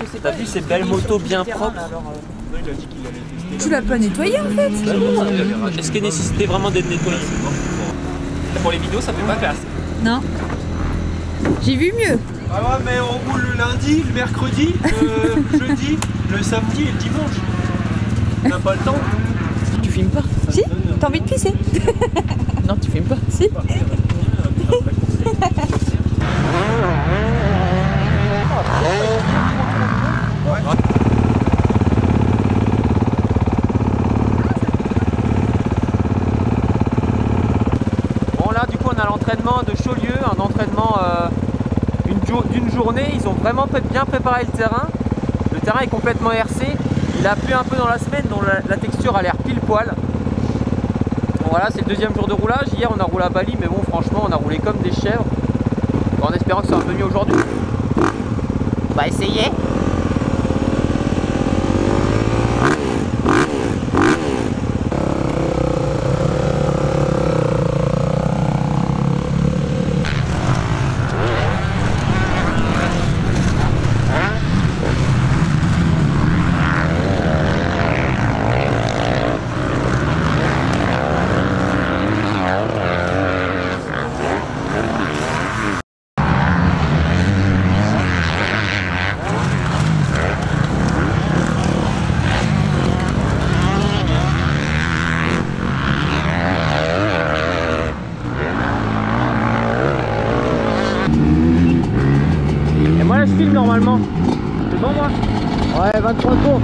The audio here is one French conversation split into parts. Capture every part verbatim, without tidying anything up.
T'as vu ces belles motos bien propres? Tu l'as pas nettoyé en fait? Est-ce qu'il y a nécessité vraiment d'être nettoyé? Pour les vidéos, ça fait pas classe. Non. J'ai vu mieux. Ah ouais, mais on roule le lundi, le mercredi, le jeudi, le samedi et le dimanche. On n'a pas le temps. Tu filmes pas? Si? T'as envie de pisser? Non, tu filmes pas? Si. Bon là du coup on a l'entraînement de Chaulieu, un entraînement euh, d'une journée. Ils ont vraiment bien préparé le terrain. Le terrain est complètement hercé. Il a plu un peu dans la semaine, donc la, la texture a l'air pile poil. Bon, voilà, c'est le deuxième jour de roulage. Hier on a roulé à Bali, mais bon franchement on a roulé comme des chèvres. Bon, en espérant que ça soit un peu mieux aujourd'hui. On va essayer. Moi là je filme normalement. C'est bon moi? Ouais, vingt-trois tours.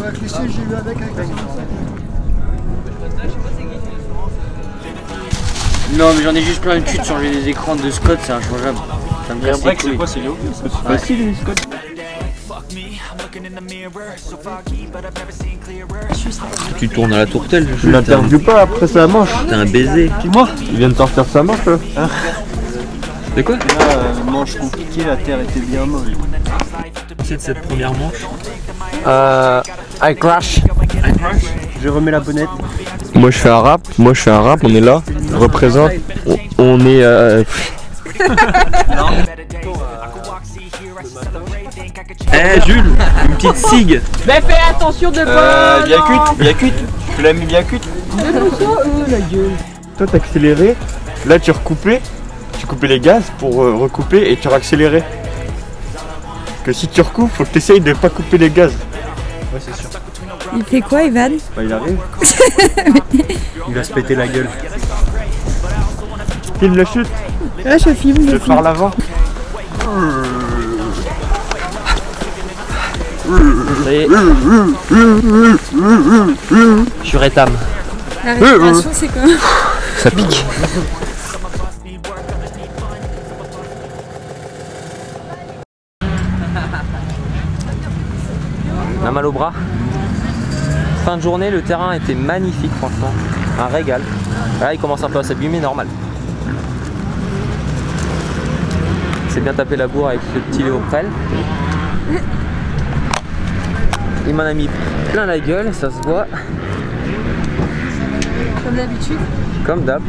avec les sièges, j'ai eu avec avec la Non mais j'en ai juste plein le cul de changer les écrans de Scott, c'est inchangeable. Ça me casse les couilles. C'est quoi, c'est Léo? C'est Ouais. facile les Scott. Tu tournes à la tourtelle, Je l'interview pas, après ça manche. t'es un baiser. Puis moi, il vient de sortir sa manche là. C'est quoi? Là, euh, manche compliquée, la terre était bien molle. C'est de cette première manche. Euh, I crash. Je remets la bonnette. Moi je fais un rap, moi je fais un rap, on est là, on représente, on, on est... Euh... Eh Jules, une petite cigue. Mais fais attention de pas. Euh, bien cuite, bien cuite. Tu l'as mis bien cuite. Toi t'as accéléré, là tu recoupais, tu coupais les gaz pour euh, recouper et tu réaccélérais. Que si tu recoupes, faut que tu essayes de pas couper les gaz. Ouais, c'est sûr. Il fait quoi, Evan? Bah il arrive. Il va se péter la gueule. Filme la chute, Là, je filme, je le filme. phare l'avant. Ça y est. Je suis rétame. La respiration, c'est quoi? Ça pique. On a mal au bras. Fin de journée, le terrain était magnifique, franchement. Un régal. Là, il commence un peu à s'abîmer, normal. C'est bien tapé la bourre avec le petit Léo Prel. Il m'en a mis plein la gueule, ça se voit. Comme d'habitude. Comme d'hab.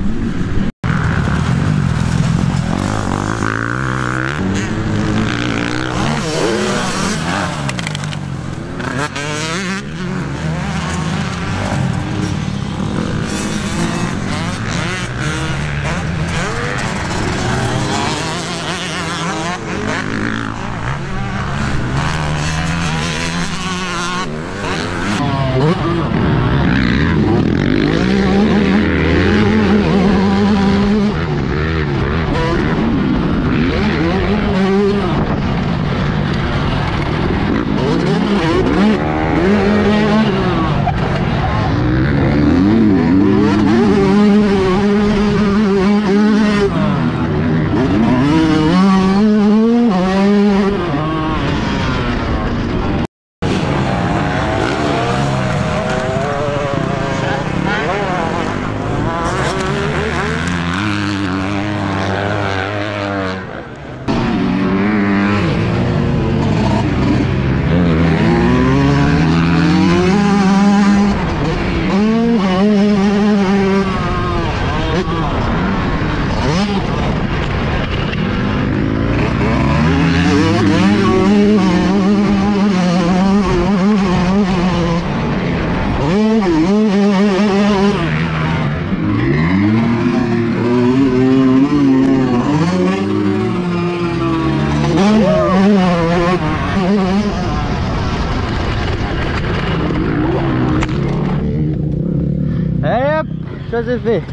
Ça c'est fait.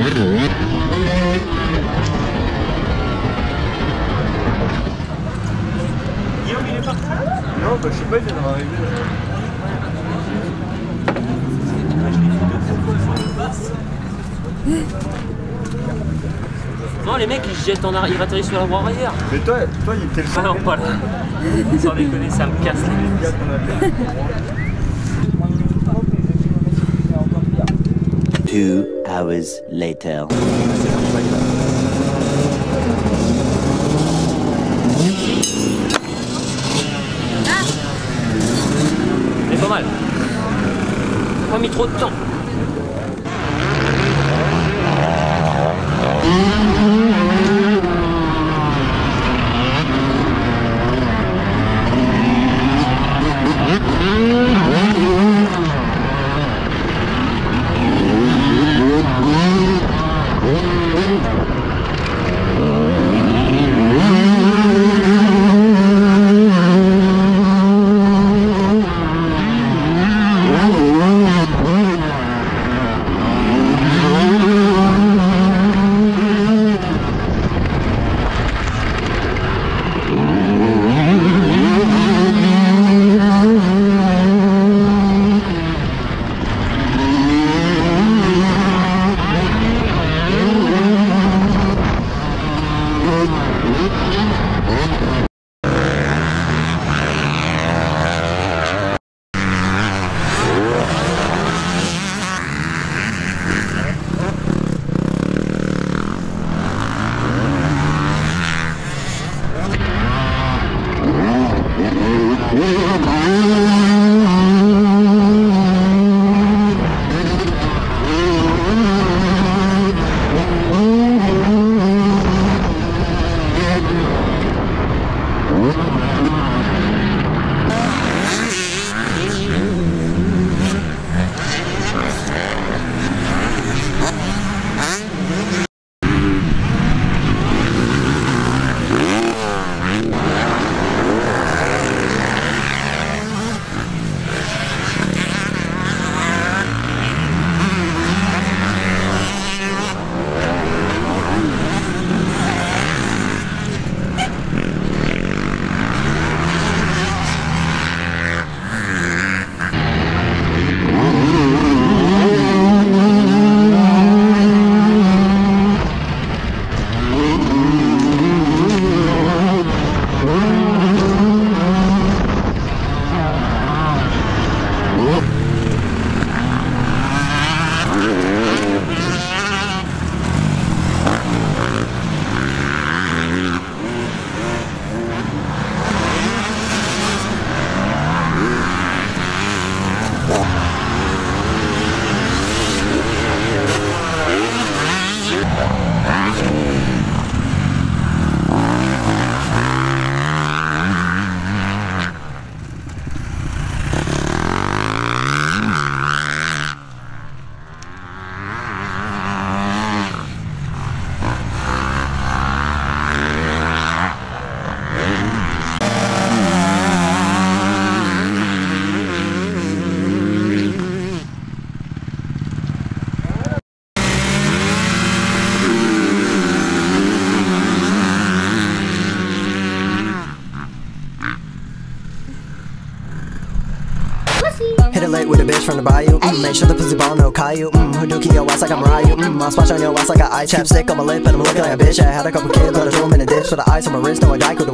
Guillaume, il est parti? Non, bah je sais pas, il vient d'arriver. Non, les mecs ils se jettent en arrière, ils atterrissent sur la voie arrière. Mais toi, toi il était le Ah seul. non, pas là. Sans déconner, ça me casse les couilles. Two hours later. C'est pas mal. Pas mis trop de temps. Hit it late with a bitch from the bayou. Mm, make sure the pussy ball no Caillou. Mm, Hadouken your ass like I'm Ryu. Mm, I splash on your ass like an eye chapstick on my lip and I'm looking like a bitch. I had a couple kids, but I threw them in a ditch. For the ice on my wrist, no I died.